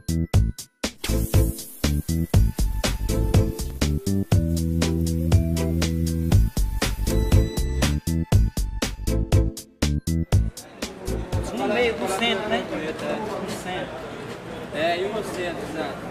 No meio do centro, né? No centro. É, e um no centro, exato.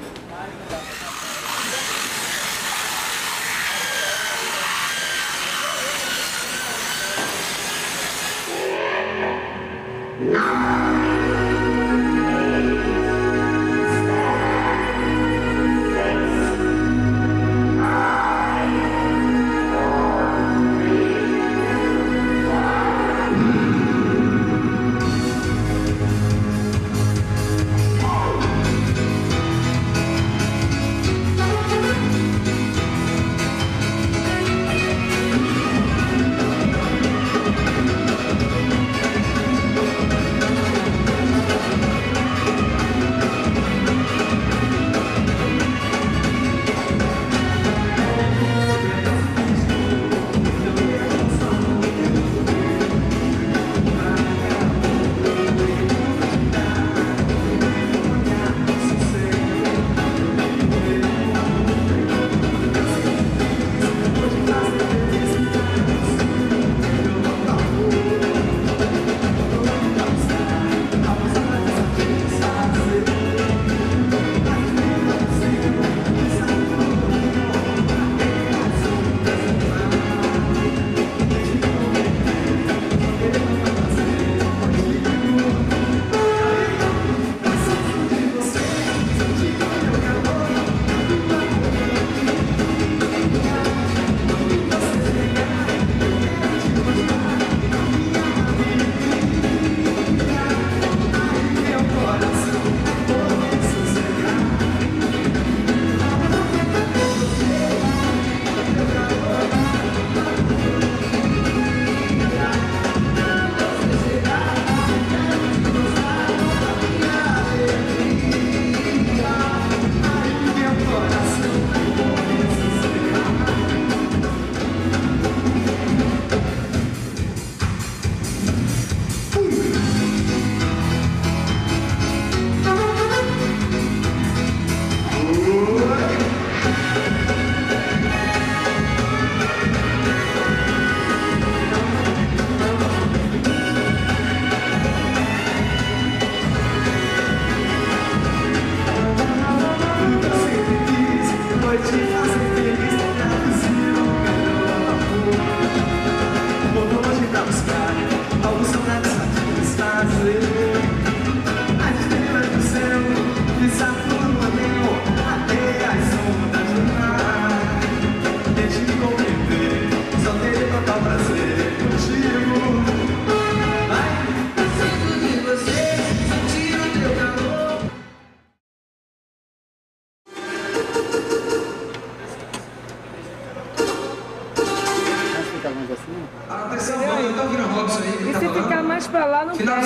E se ficar mais pra lá, não pega.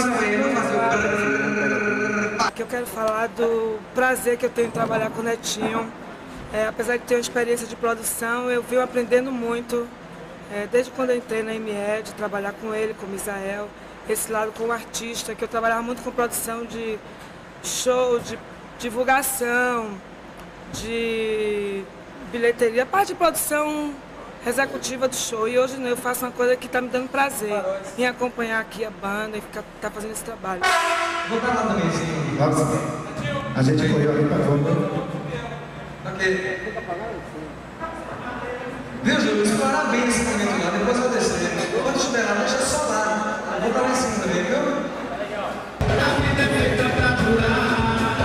Que eu quero falar do prazer que eu tenho em trabalhar com o Netinho. Apesar de ter uma experiência de produção, eu venho aprendendo muito. Desde quando eu entrei na ME, de trabalhar com ele, com o Misael, esse lado como artista, que eu trabalhava muito com produção de show, de divulgação, de bilheteria, parte de produção executiva do show. E hoje eu faço uma coisa que está me dando prazer em acompanhar aqui a banda e tá fazendo esse trabalho. Vou pra lá também, sim. Nossa, a gente correu ali pra fora. Ok. Viu, Júlio? Explorar bem esse momento lá, depois eu vou descer. Quando estiver lá, deixa só lá. Vou pra lá em cima também, viu? A vida é feita pra durar.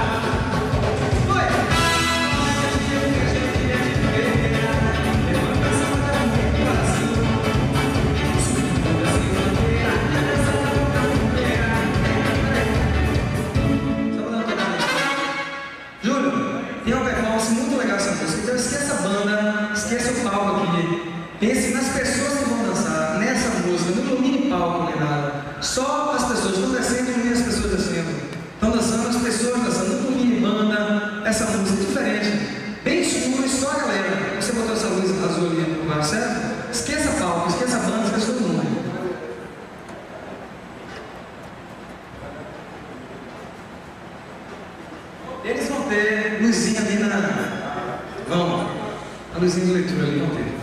Esqueça a banda, esqueça o palco aqui. Pense nas pessoas que vão dançar nessa música, não ilumine palco nem nada. Só as pessoas estão descendo, ilumine as pessoas descendo. Estão dançando, as pessoas dançando, não ilumine banda. Essa música é diferente. Bem escuro e só a galera. Você botou essa luz azul ali no mar, certo? Esqueça palco, esqueça a banda, esqueça todo mundo. Eles vão ter luzinha ali na... Vão, a luzinha de leitura ali vão ter.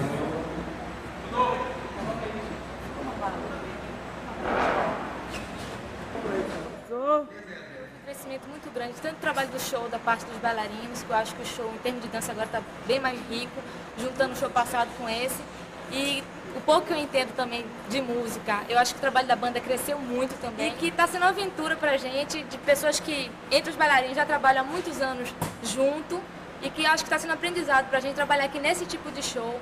Crescimento muito grande, tanto o trabalho do show da parte dos bailarinos, que eu acho que o show em termos de dança agora está bem mais rico, juntando o show passado com esse, e o pouco que eu entendo também de música, eu acho que o trabalho da banda cresceu muito também, e que está sendo uma aventura pra gente, de pessoas que, entre os bailarinos, já trabalham há muitos anos junto, e que acho que está sendo aprendizado pra gente trabalhar aqui nesse tipo de show.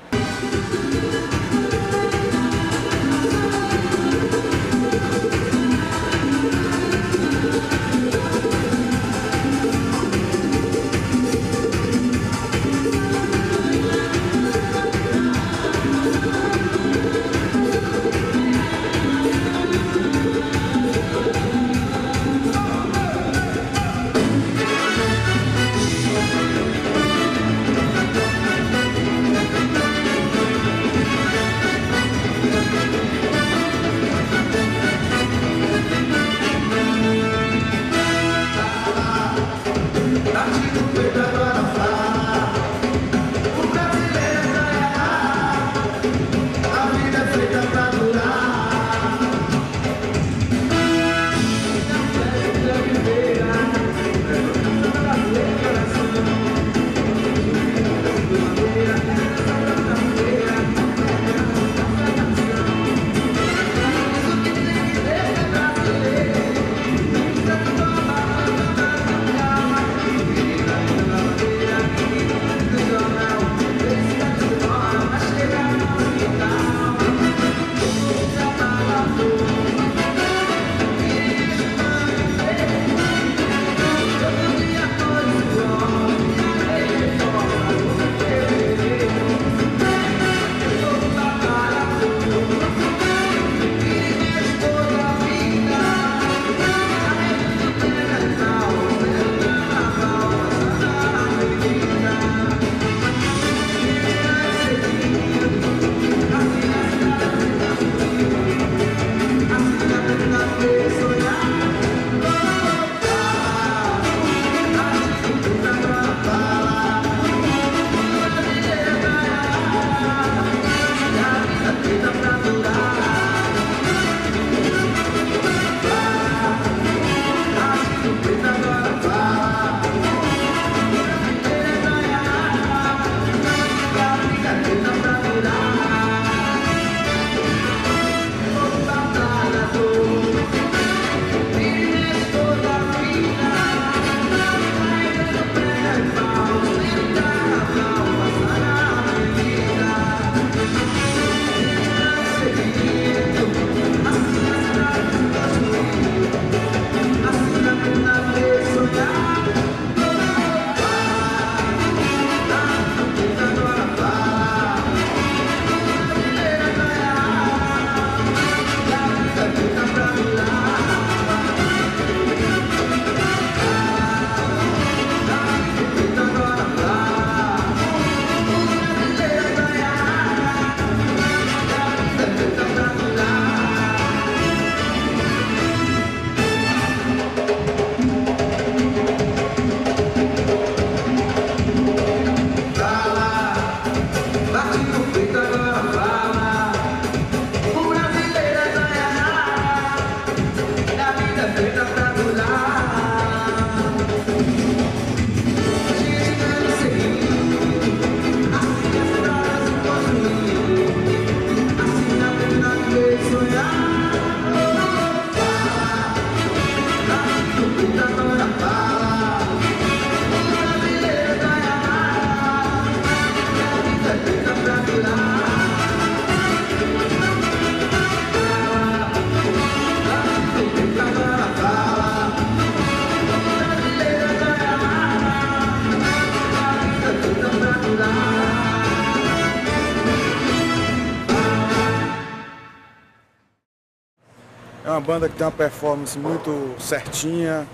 É uma banda que tem uma performance muito certinha,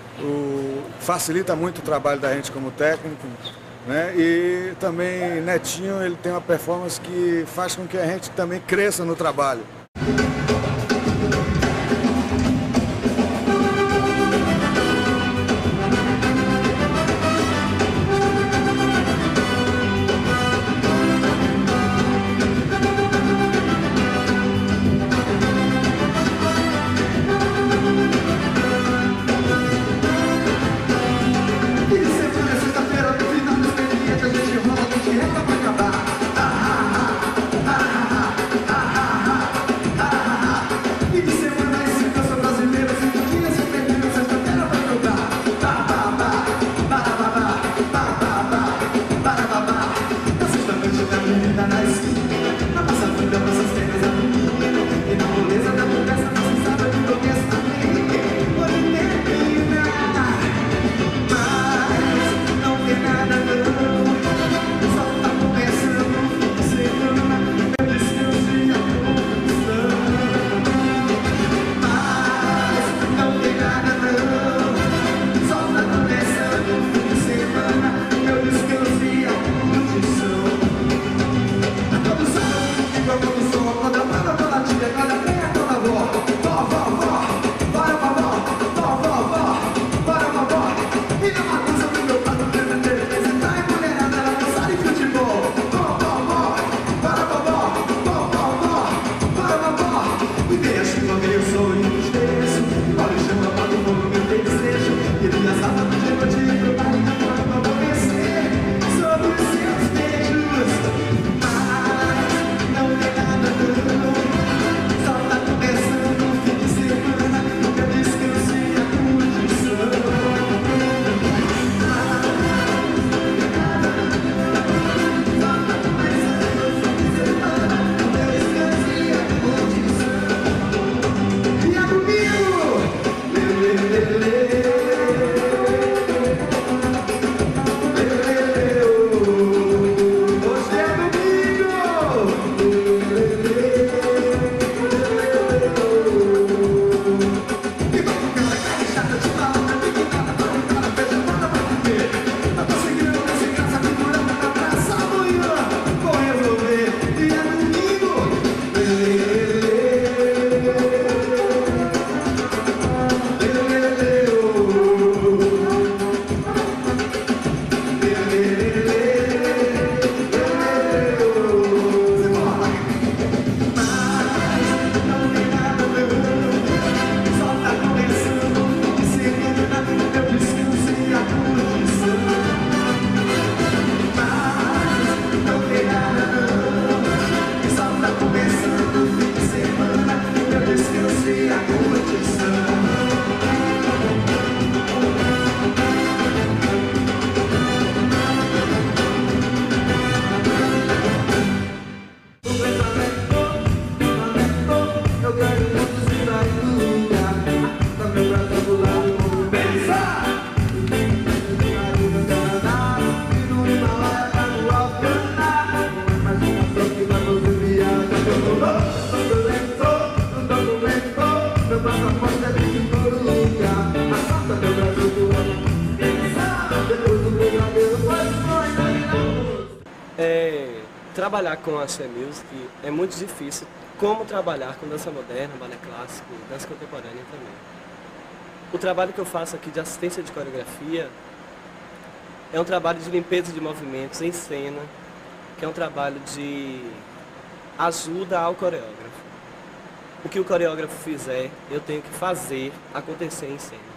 facilita muito o trabalho da gente como técnico, né? E também Netinho, ele tem uma performance que faz com que a gente também cresça no trabalho. Trabalhar com a Axé Music é muito difícil, como trabalhar com dança moderna, balé clássico, dança contemporânea também. O trabalho que eu faço aqui de assistência de coreografia é um trabalho de limpeza de movimentos em cena, que é um trabalho de ajuda ao coreógrafo. O que o coreógrafo fizer, eu tenho que fazer acontecer em cena.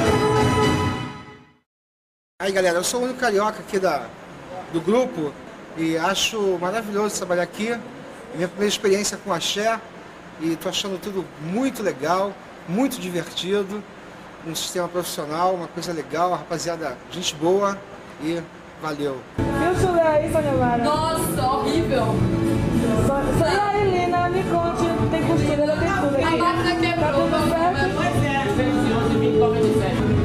Aí galera, eu sou o único carioca aqui do grupo E acho maravilhoso trabalhar aqui. Minha primeira experiência com axé e estou achando tudo muito legal, muito divertido. Um sistema profissional, uma coisa legal, a rapaziada, gente boa e valeu. E o chulé aí, Sônia Lara? Nossa, horrível. E aí, Lina, me conte, tem costura, tem tudo aqui. A máquina quebrou, tá tudo certo? Pois é, 211, 1097.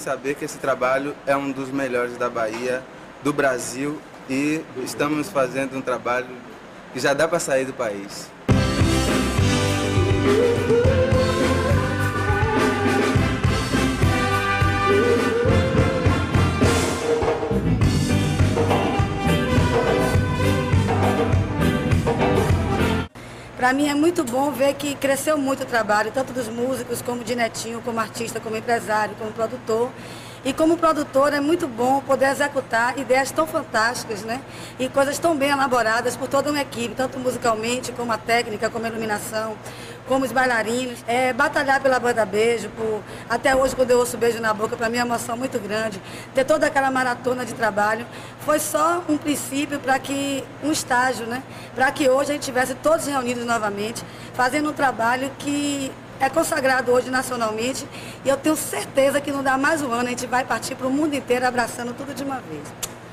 saber que esse trabalho é um dos melhores da Bahia, do Brasil, e estamos fazendo um trabalho que já dá para sair do país. Para mim é muito bom ver que cresceu muito o trabalho, tanto dos músicos, como de Netinho, como artista, como empresário, como produtor. E como produtor é muito bom poder executar ideias tão fantásticas, né? E coisas tão bem elaboradas por toda uma equipe, tanto musicalmente, como a técnica, como a iluminação, como os bailarinos. Batalhar pela banda Beijo, até hoje quando eu ouço Beijo na Boca, para mim é uma emoção muito grande. Ter toda aquela maratona de trabalho foi só um princípio para que, um estágio, né? Para que hoje a gente estivesse todos reunidos novamente, fazendo um trabalho que é consagrado hoje nacionalmente, e eu tenho certeza que não dá mais um ano, a gente vai partir para o mundo inteiro abraçando tudo de uma vez.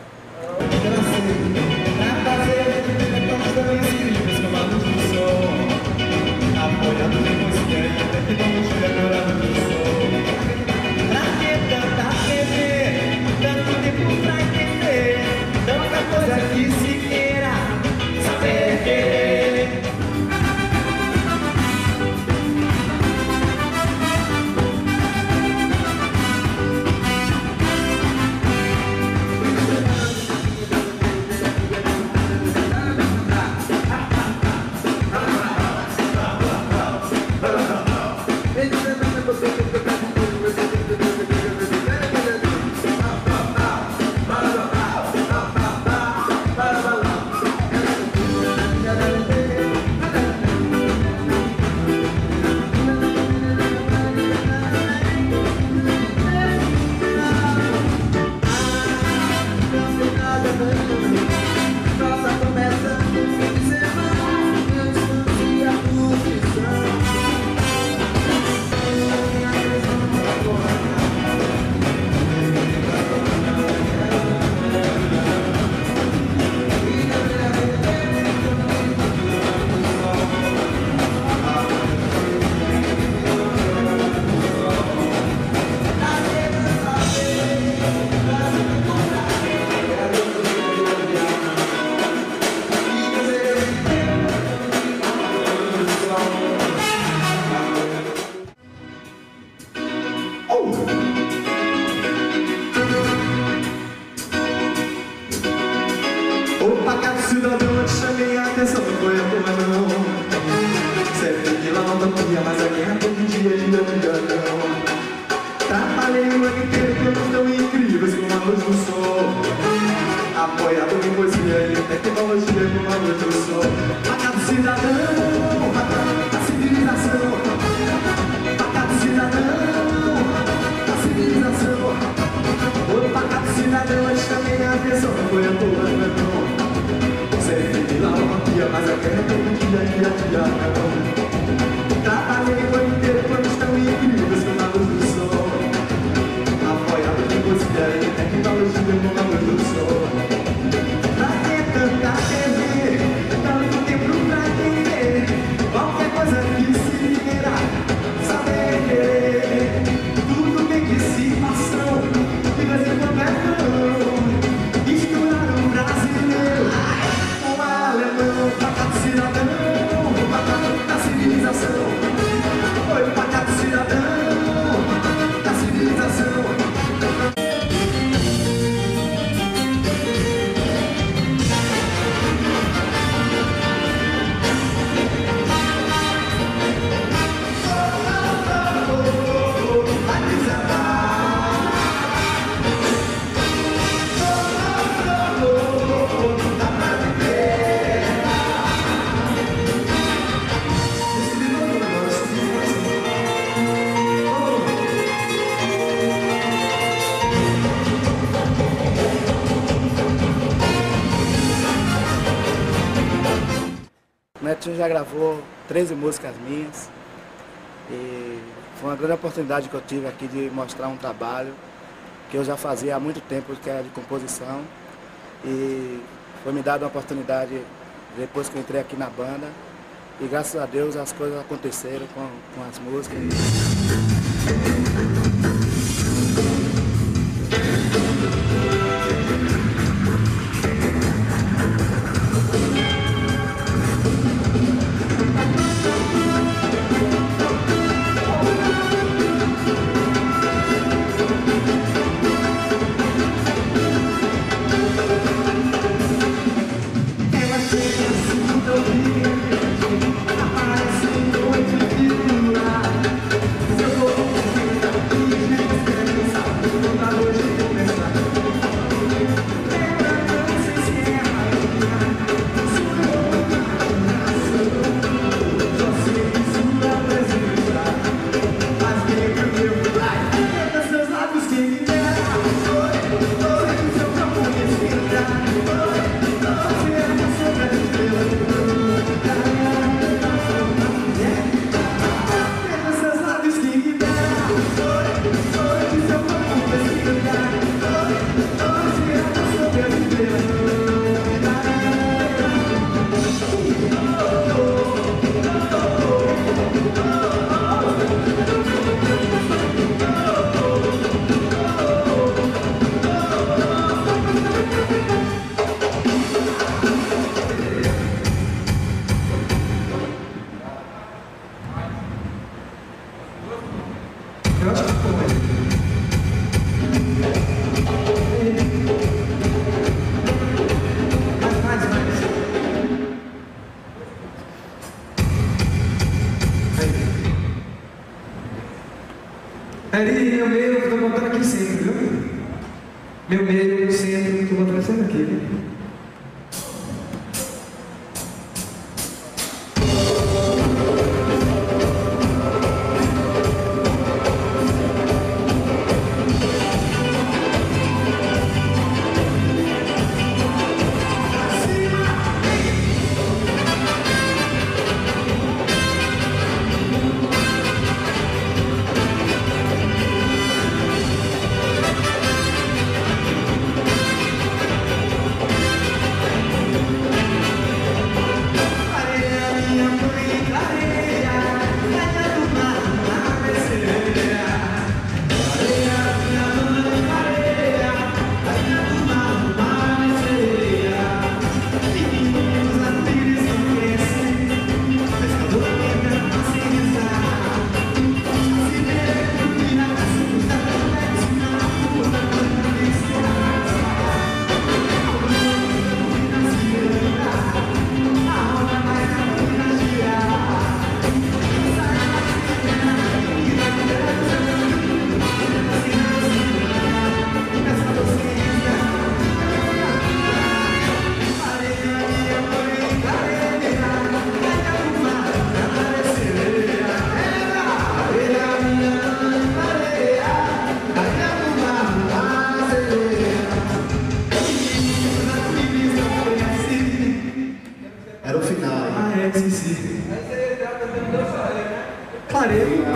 Netinho já gravou 13 músicas minhas e foi uma grande oportunidade que eu tive aqui de mostrar um trabalho que eu já fazia há muito tempo, que era de composição, e foi me dada uma oportunidade depois que eu entrei aqui na banda, e graças a Deus as coisas aconteceram com as músicas. Ali, meu meio, eu tô botando aqui sempre, viu? Meu meio, meu centro, tô botando sempre aqui, viu? Era o final. Ah, é, esqueci. Clareiro.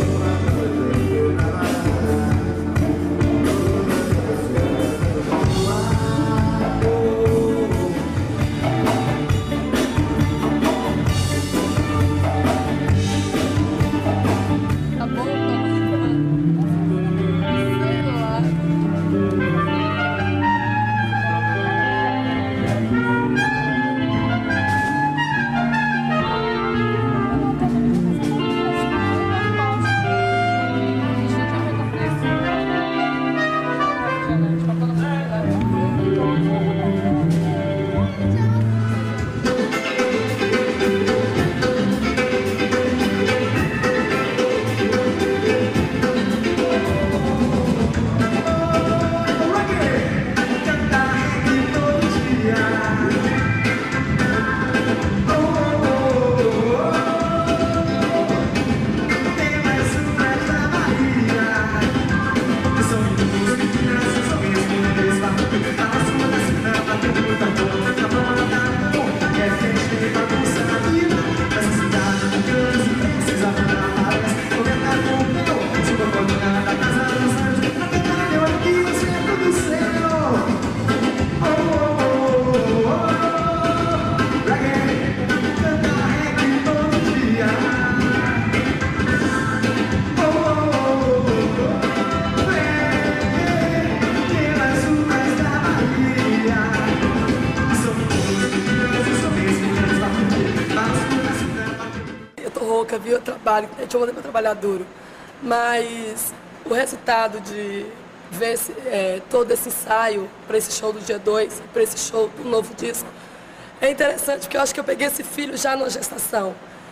Viu? Eu trabalho, a gente vai para trabalhar duro, mas o resultado de ver todo esse ensaio para esse show do dia 2 e para esse show do novo disco é interessante, porque eu acho que eu peguei esse filho já na gestação.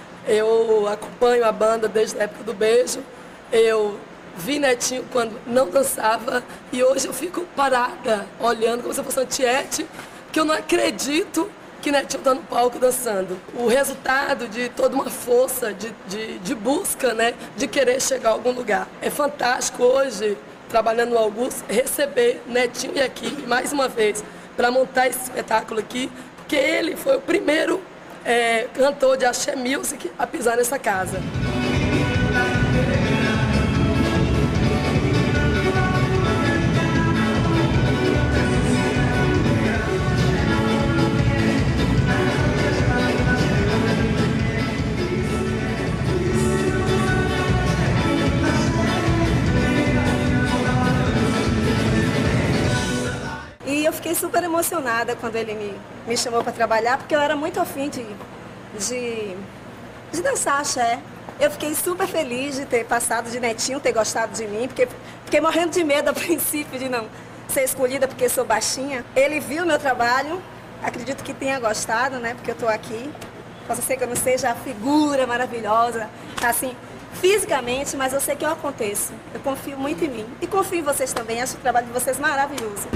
Eu acompanho a banda desde a época do Beijo, eu vi Netinho quando não dançava e hoje eu fico parada, olhando como se eu fosse uma tiete, porque eu não acredito que Netinho está no palco dançando. O resultado de toda uma força de busca, né, de querer chegar a algum lugar. É fantástico hoje, trabalhando no Augusto, receber Netinho e a equipe, mais uma vez, para montar esse espetáculo aqui, porque ele foi o primeiro cantor de Axé Music a pisar nessa casa. E eu fiquei super emocionada quando ele me chamou para trabalhar, porque eu era muito afim de dançar axé. Eu fiquei super feliz de ter passado de Netinho, ter gostado de mim, porque fiquei morrendo de medo a princípio de não ser escolhida porque sou baixinha. Ele viu meu trabalho, acredito que tenha gostado, né, porque eu estou aqui. Posso ser que eu não seja a figura maravilhosa, assim, fisicamente, mas eu sei que eu aconteço. Eu confio muito em mim. E confio em vocês também. Acho o trabalho de vocês maravilhoso.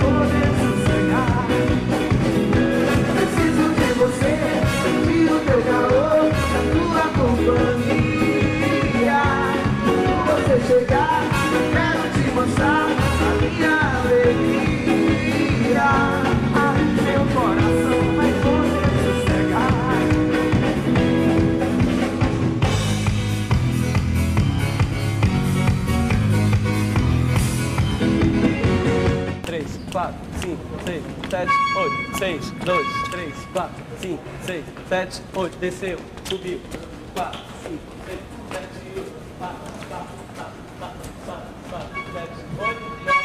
Preciso de você, sentir o teu calor, a tua companhia. Quando você chegar, eu quero te mostrar a minha alegria. Ai, meu coração vai poder sossegar. 3, 4, 5, 6, 7, 8, 6, 2, 3, 4, 5, 6, 7, 8, desceu, subiu, 4, 5, 6, 7, 8, 4, 4, 4, 4, 4, 7, 8,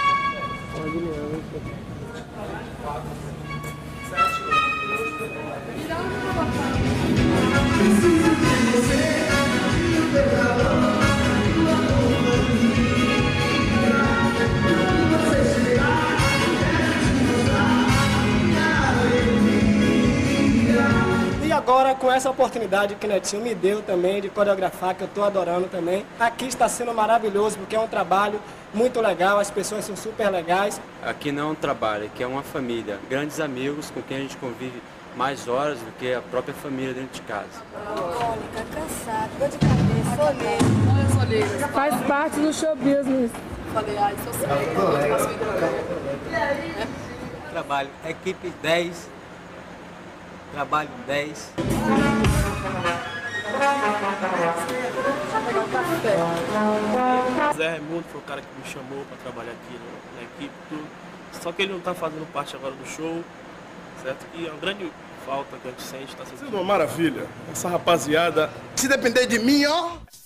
E agora, com essa oportunidade que o Netinho me deu também de coreografar, que eu estou adorando também, aqui está sendo maravilhoso, porque é um trabalho muito legal, as pessoas são super legais. Aqui não é um trabalho, aqui é uma família, grandes amigos com quem a gente convive mais horas do que a própria família dentro de casa. Crônica, cansada, dor de cabeça, olheira. Olha, olheiras. Faz parte do show business. Falei, ai, sou sério. Trabalho, equipe 10, trabalho 10. Zé Raimundo foi o cara que me chamou para trabalhar aqui na equipe, tudo. Só que ele não está fazendo parte agora do show, certo? E é uma grande falta que a gente sente. Tá sendo uma maravilha. Essa rapaziada, se depender de mim, ó...